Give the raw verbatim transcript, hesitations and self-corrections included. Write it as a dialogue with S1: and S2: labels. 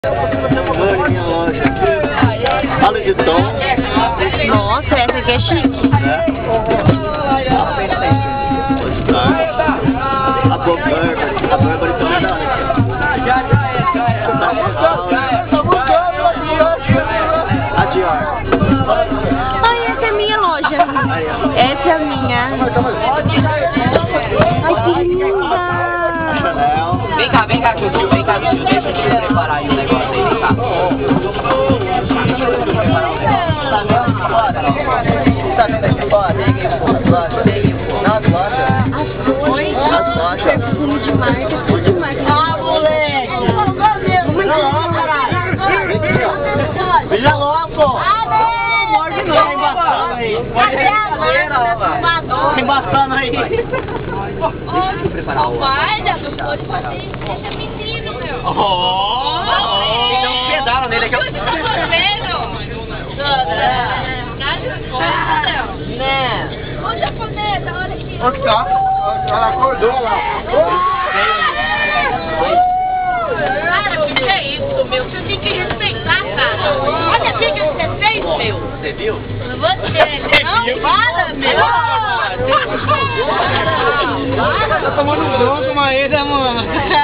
S1: Olha minha loja. Fala de tom.
S2: Nossa, essa aqui é chique.
S1: Né? A Burberry. A Burberry também dá. A Dior.
S2: Ai, essa é a minha loja. Essa é a minha. Ai, que linda.
S1: Chanel.
S3: Vem cá, vem cá, tio, vem cá, tio, deixa eu te preparar aí o negócio aí, vem cá. Deixa eu te preparar o negócio.
S1: Tá vendo aqui fora? Tem aqui fora. Nas lojas.
S2: Oi?
S1: Nas lojas.
S2: Perfume de marca, tudo de marca. Ah, moleque!
S1: Vira logo, caralho. Vira logo.
S2: Morde não.
S1: Tem bastante aí.
S3: Deixa eu preparar o
S4: Guarda, não pode fazer isso, deixa menino, meu.
S3: Oh! Tem um pedalo nele aqui.
S4: O que você tá fazendo? Nada de coisa, Léo.
S2: Né?
S4: Ô, japonesa, olha aqui.
S1: Olha que tá. Ela acordou lá.
S4: Cara, o que é isso, meu? Você tem que respeitar, cara. Olha o que você fez, meu.
S3: Você viu?
S4: Você não fala, meu.
S1: Tá tomando bronca, mas ele, mano.